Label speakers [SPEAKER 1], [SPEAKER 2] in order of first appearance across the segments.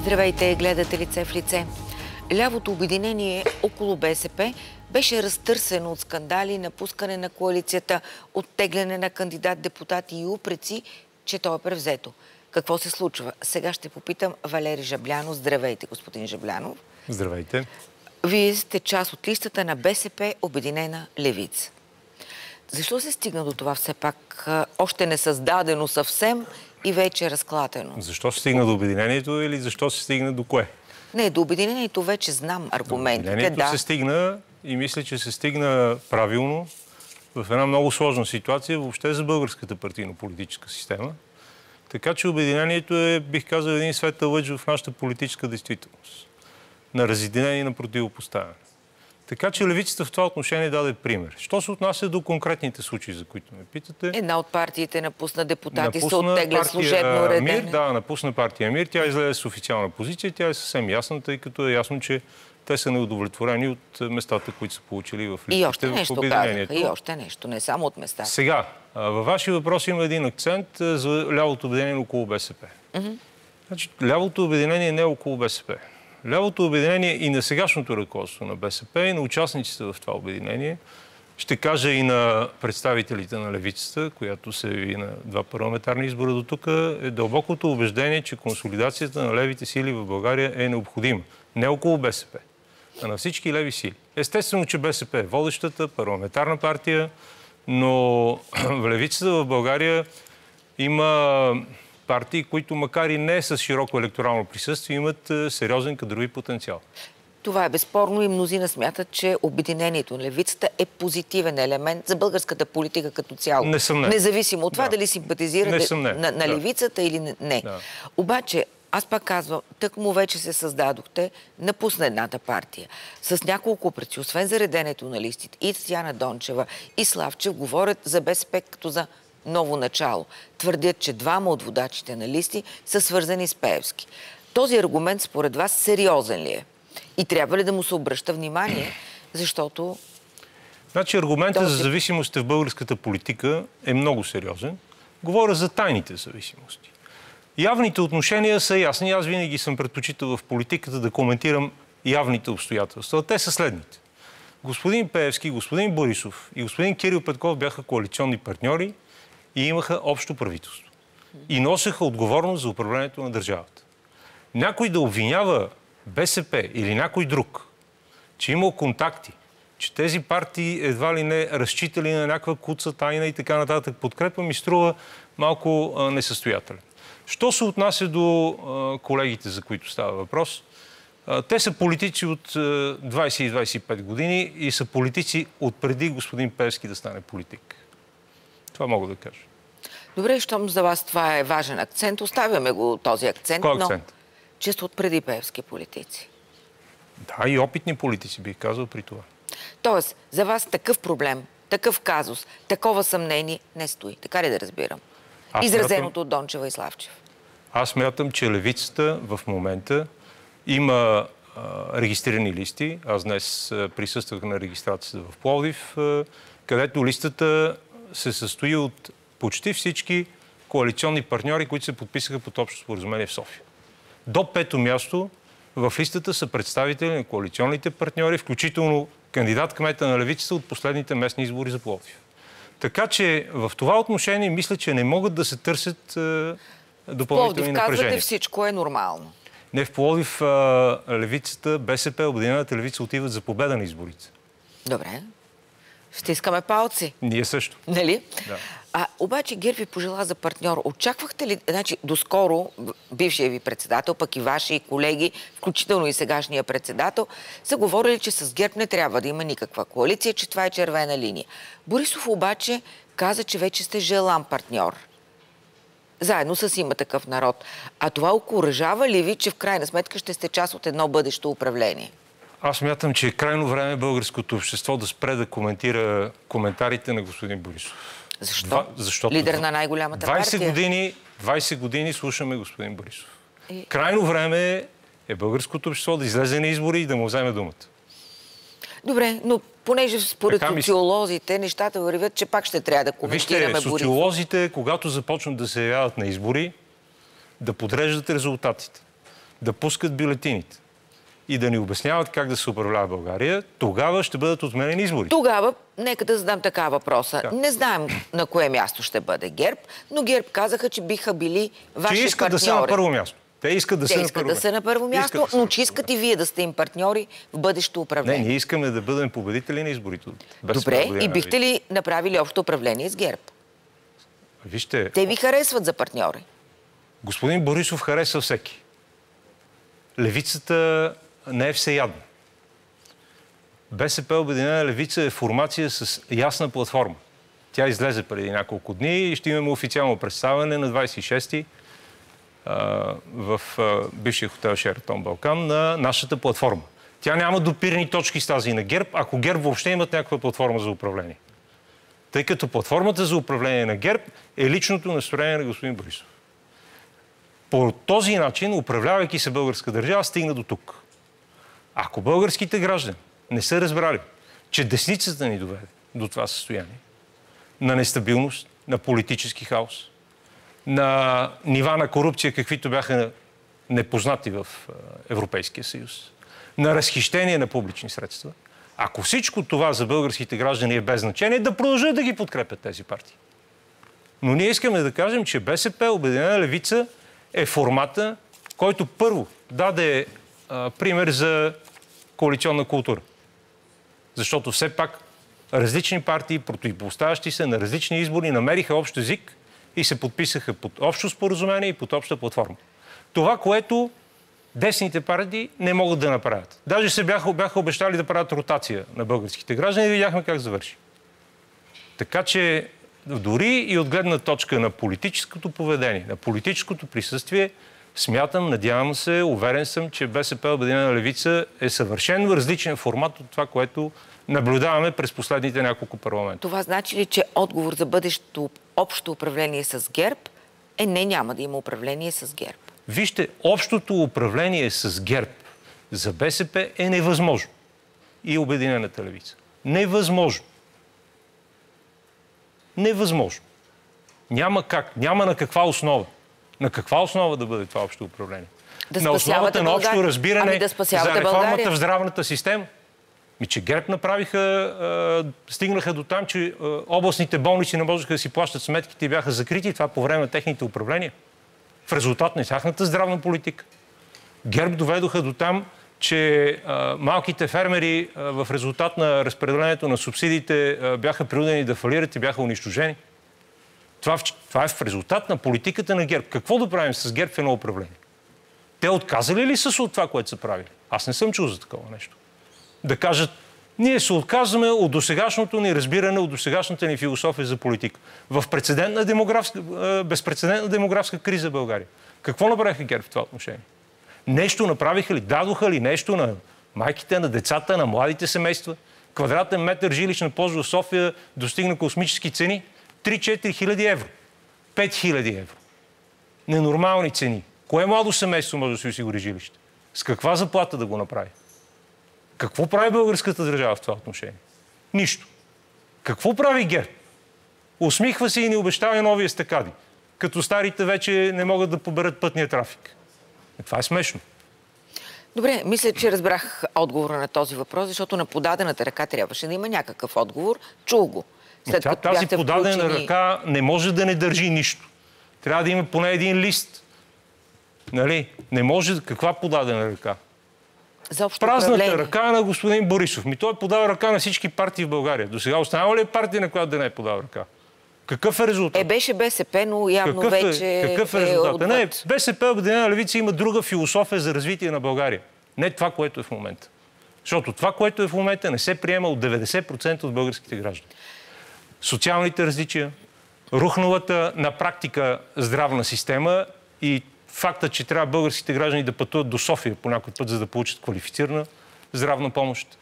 [SPEAKER 1] Здравейте, гледате Лице в лице. Лявото обединение около БСП беше разтърсено от скандали, напускане на коалицията, оттегляне на кандидат-депутати и упреци, че то е превзето. Какво се случва? Сега ще попитам Валери Жаблянов. Здравейте, господин Жаблянов.
[SPEAKER 2] Здравейте.
[SPEAKER 1] Вие сте част от листата на БСП Обединена левица. Защо се стигна до това все пак още не създадено съвсем и вече разклатено?
[SPEAKER 2] Защо се стигна до обединението или защо се стигна до кое?
[SPEAKER 1] Не, до обединението вече знам аргументите.
[SPEAKER 2] До обединението се стигна и мисля, че се стигна правилно в една много сложна ситуация въобще за българската партийно-политическа система. Така че обединението е, бих казал, един светъл лъч в нашата политическа действителност. На разединение и на противопоставяне. Така че левицата в това отношение даде пример. Що се отнася до конкретните случаи, за които ме питате?
[SPEAKER 1] Една от партиите напусна депутати, се оттегля служебно редене.
[SPEAKER 2] Да, напусна партия Мир. Тя излезе с официална позиция. Тя е съвсем ясна, тъй като е ясно, че те са неудовлетворени от местата, които са получили в листите в обединението.
[SPEAKER 1] И още нещо, не само от местата.
[SPEAKER 2] Сега, във вашия въпрос има един акцент за лявото обединение около БСП. Значи, лявото обединение не е около БСП. Лявото обединение и на сегашното ръководство на БСП, и на участниците в това обединение, ще кажа и на представителите на левицата, която се яви на два парламентарни избора до тук, е дълбокото убеждение, че консолидацията на левите сили в България е необходима. Не около БСП, а на всички леви сили. Естествено, че БСП е водещата парламентарна партия, но в левицата в България има партии, които макар и не с широко електорално присъствие, имат сериозен кадрови потенциал.
[SPEAKER 1] Това е безспорно и мнозина смятат, че обединението на левицата е позитивен елемент за българската политика като цяло.
[SPEAKER 2] Несъмнено.
[SPEAKER 1] Независимо от това дали симпатизирате на левицата или не.
[SPEAKER 2] Да.
[SPEAKER 1] Обаче, аз пак казвам, тъкмо вече се създадохте, напусна едната партия. С няколко преци, освен за реденето на листите, и Татяна Дончева, и Славчев говорят за БСП като за ново начало. Твърдят, че двама от водачите на листи са свързани с Пеевски. Този аргумент според вас сериозен ли е? И трябва ли да му се обръща внимание, защото...
[SPEAKER 2] Значи аргументът за зависимостта в българската политика е много сериозен. Говоря за тайните зависимости. Явните отношения са ясни. Аз винаги съм предпочитал в политиката да коментирам явните обстоятелства. Те са следните. Господин Пеевски, господин Борисов и господин Кирил Петков бяха коалиционни партньори и имаха общо правителство. И носеха отговорност за управлението на държавата. Някой да обвинява БСП или някой друг, че имал контакти, че тези партии едва ли не разчитали на някаква куца, тайна и така нататък подкрепа, ми струва малко несъстоятелен. Що се отнася до колегите, за които става въпрос, те са политици от 20 и 25 години и са политици от преди господин Пеевски да стане политик. Това мога да кажа.
[SPEAKER 1] Добре, щом за вас това е важен акцент, оставяме го този акцент.
[SPEAKER 2] Кой акцент?
[SPEAKER 1] Но често от преди Пеевски политици.
[SPEAKER 2] Да, и опитни политици, бих казал при това.
[SPEAKER 1] Тоест, за вас такъв проблем, такъв казус, такова съмнение не стои. Така ли да разбирам? Изразеното от Дончева и Славчев. Аз
[SPEAKER 2] смятам, че левицата в момента има регистрирани листи. Аз днес присъствах на регистрацията в Пловдив, където листата се състои от почти всички коалиционни партньори, които се подписаха под общо споразумение в София. До пето място в листата са представители на коалиционните партньори, включително кандидат-кмета на левицата от последните местни избори за Пловдив. Така че в това отношение мисля, че не могат да се търсят допълнителни напрежения.
[SPEAKER 1] Казвате, всичко е нормално.
[SPEAKER 2] Не, в Пловдив левицата, БСП, Обединената левица отиват за победа на изборите.
[SPEAKER 1] Добре. Ще искаме палци.
[SPEAKER 2] Ние също.
[SPEAKER 1] Нали?
[SPEAKER 2] Да.
[SPEAKER 1] Обаче ГЕРБ ви пожела за партньор. Очаквахте ли, значи доскоро бившия ви председател, пък и ваши колеги, включително и сегашния председател, са говорили, че с ГЕРБ не трябва да има никаква коалиция, че това е червена линия. Борисов обаче каза, че вече сте желан партньор. Заедно с Има такъв народ. А това окуражава ли ви, че в крайна сметка ще сте част от едно бъдещо управление?
[SPEAKER 2] Аз мятам, че е крайно време българското общество да спре да коментира коментарите на господин Борисов.
[SPEAKER 1] Защо?
[SPEAKER 2] Защото
[SPEAKER 1] лидер на най-голямата партия.
[SPEAKER 2] 20 години слушаме господин Борисов. Крайно време е българското общество да излезе на избори и да му вземе думата.
[SPEAKER 1] Добре, но понеже според социолозите нещата вървят, че пак ще трябва да коментираме Борисов.
[SPEAKER 2] Вижте, социолозите, когато започнат да се явяват на избори, да подреждат резултатите. да пускат бюлетините и да ни обясняват как да се управлява България, тогава ще бъдат отменени изборите.
[SPEAKER 1] Тогава, нека да задам така въпроса. Да. Не знаем на кое място ще бъде ГЕРБ, но ГЕРБ казаха, че биха били ваши партньори.
[SPEAKER 2] Че искат да са на първо място. Те искат да са
[SPEAKER 1] на първо място, но че искат и вие да сте им партньори в бъдещо управление.
[SPEAKER 2] Не, ние искаме да бъдем победители на изборите.
[SPEAKER 1] Добре, и бихте ли направили общо управление с ГЕРБ?
[SPEAKER 2] Вижте...
[SPEAKER 1] Те ви харесват за партньори.
[SPEAKER 2] Господин Борисов харесва всеки. Левицата не е всеядна. БСП Обединена левица е формация с ясна платформа. Тя излезе преди няколко дни и ще имаме официално представяне на 26-ти в бившия хотел Шератон Балкан на нашата платформа. Тя няма допирни точки с тази на ГЕРБ, ако ГЕРБ въобще имат някаква платформа за управление. Тъй като платформата за управление на ГЕРБ е личното настроение на господин Борисов. По този начин, управлявайки се българска държава, стигна до тук. Ако българските граждани не са разбрали, че десницата ни доведе до това състояние, на нестабилност, на политически хаос, на нива на корупция, каквито бяха непознати в Европейския съюз, на разхищение на публични средства, ако всичко това за българските граждани е без значение, да продължат да ги подкрепят тези партии. Но ние искаме да кажем, че БСП, Обединена левица, е формата, който първо даде пример за коалиционна култура. Защото все пак различни партии, противопоставящи се на различни избори, намериха общ език и се подписаха под общо споразумение и под обща платформа. Това, което десните партии не могат да направят. Даже се бяха обещали да правят ротация на българските граждани и видяхме как завърши. Така че дори и от гледна точка на политическото поведение, на политическото присъствие, смятам, надявам се, уверен съм, че БСП Обединена левица е съвършено различен формат от това, което наблюдаваме през последните няколко парламента.
[SPEAKER 1] Това значи ли, че отговор за бъдещето общо управление с ГЕРБ е не, няма да има управление с ГЕРБ?
[SPEAKER 2] Вижте, общото управление с ГЕРБ за БСП е невъзможно. И Обединената левица. Невъзможно. Невъзможно. Няма как. Няма на каква основа. На каква основа да бъде това общо управление? На основата на общо разбиране за реформата в здравната система? Че ГЕРБ направиха, стигнаха до там, че областните болници не можеха да си плащат сметките и бяха закрити. Това по време на техните управления. В резултат на тяхната здравна политика. ГЕРБ доведоха до там, че малките фермери в резултат на разпределението на субсидиите бяха принудени да фалират и бяха унищожени. Това е в резултат на политиката на ГЕРБ. Какво да правим с ГЕРБ в едно управление? Те отказали ли са от това, което са правили? Аз не съм чул за такова нещо. Да кажат, ние се отказваме от досегашното ни разбиране, от досегашната ни философия за политика. В безпрецедентна демографска криза в България. Какво направиха ГЕРБ в това отношение? Нещо направиха ли? Дадоха ли нещо на майките, на децата, на младите семейства? Квадратен метър жилищна площ в София достигна космически цени 3-4 хиляди евро. 5 хиляди евро. Ненормални цени. Кое младо семейство може да си осигури жилище? С каква заплата да го направи? Какво прави българската държава в това отношение? Нищо. Какво прави ГЕРБ? Усмихва се и ни обещава нови естакади. Като старите вече не могат да поберат пътния трафик. Това е смешно.
[SPEAKER 1] Добре, мисля, че разбрах отговора на този въпрос, защото на подадената ръка трябваше да има някакъв отговор. Чул го.
[SPEAKER 2] Тази подадена ръка не може да не държи нищо. Трябва да има поне един лист. Нали? Не може... Каква подадена ръка? Празната ръка на господин Борисов. Той е подал ръка на всички партии в България. До сега останала ли е партия, на която да не е подал ръка? Какъв е резултат?
[SPEAKER 1] Беше БСП, но явно вече
[SPEAKER 2] какъв е резултат? Не, БСП Обединена левица има друга философия за развитие на България. Не това, което е в момента. Защото това, което е в момента, не се приема от 90% от българските граждани. Социалните различия, рухналата на практика здравна система и факта, че трябва българските граждани да пътуват до София по някой път, за да получат квалифицирана здравна помощ.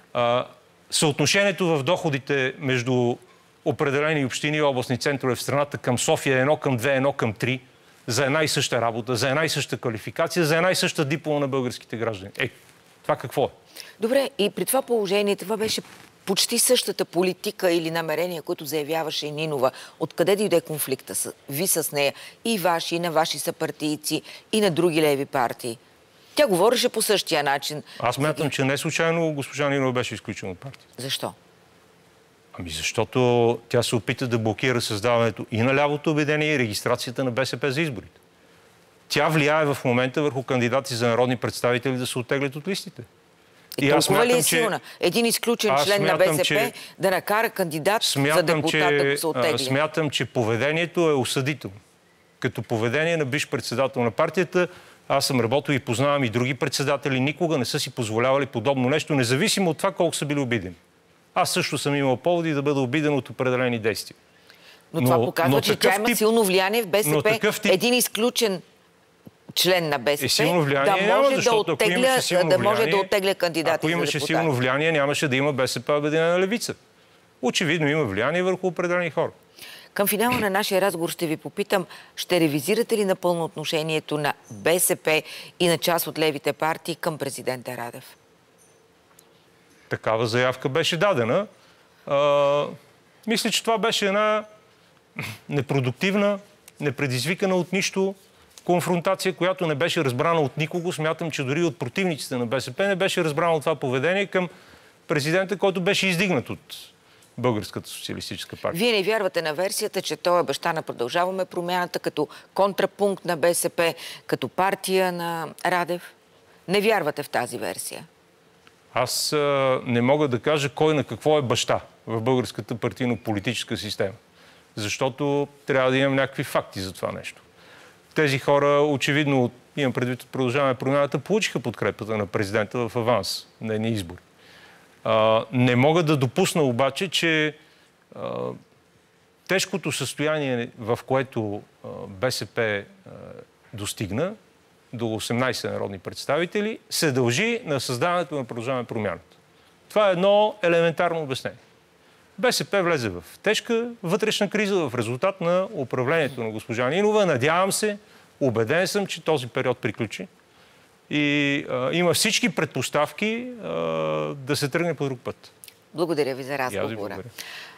[SPEAKER 2] Съотношението в доходите между определени общини и областни центрове в страната към София е 1:2, 1:3 за една и съща работа, за една и съща квалификация, за една и съща диплома на българските граждани. Това какво е?
[SPEAKER 1] Добре, и при това положение това беше почти същата политика или намерения, които заявяваше Нинова. Откъде дойде конфликта ви с нея? И ваши, и на ваши съпартийци, и на други леви партии? Тя говореше по същия начин.
[SPEAKER 2] Аз мятам, че не случайно госпожа Нинова беше изключена от партията.
[SPEAKER 1] Защо?
[SPEAKER 2] Ами защото тя се опита да блокира създаването и на лявото обединение, и регистрацията на БСП за изборите. Тя влияе в момента върху кандидати за народни представители да се оттеглят от листите.
[SPEAKER 1] И толкова ли е силна? Един изключен член на БСП да накара кандидат за депутат да се оттегли?
[SPEAKER 2] Смятам, че поведението е осъдително. Като поведение на бивш председател на партията, аз съм работил и познавам и други председатели, никога не са си позволявали подобно нещо, независимо от това колко са били обидени. Аз също съм имал поводи да бъда обиден от определени действия.
[SPEAKER 1] Но това показва, че тя има силно влияние в БСП. Един изключен член на БСП да може да оттегля кандидати.
[SPEAKER 2] Ако имаше силно влияние, нямаше да има БСП Обединена левица. Очевидно има влияние върху определени хора.
[SPEAKER 1] Към финала на нашия разговор ще ви попитам, ще ревизирате ли напълно отношението на БСП и на част от левите партии към президента Радев?
[SPEAKER 2] Такава заявка беше дадена. Мисля, че това беше една непродуктивна, непредизвикана от нищо конфронтация, която не беше разбрана от никого. Смятам, че дори от противниците на БСП не беше разбрано това поведение към президента, който беше издигнат от Българската социалистическа партия.
[SPEAKER 1] Вие не вярвате на версията, че той е баща на Продължаваме промяната, като контрапункт на БСП, като партия на Радев? Не вярвате в тази версия?
[SPEAKER 2] Аз не мога да кажа кой на какво е баща в българската партийно-политическа система. Защото трябва да имам някакви факти за това нещо. Тези хора, очевидно, имам предвид от Продължаваме промяната, получиха подкрепата на президента в аванс на едни избори. Не мога да допусна обаче, че тежкото състояние, в което БСП достигна до 18 народни представители, се дължи на създаването на Продължаваме промяната. Това е едно елементарно обяснение. БСП влезе в тежка вътрешна криза в резултат на управлението на госпожа Нинова. Надявам се, убеден съм, че този период приключи и има всички предпоставки да се тръгне по друг път.
[SPEAKER 1] Благодаря ви за разговора.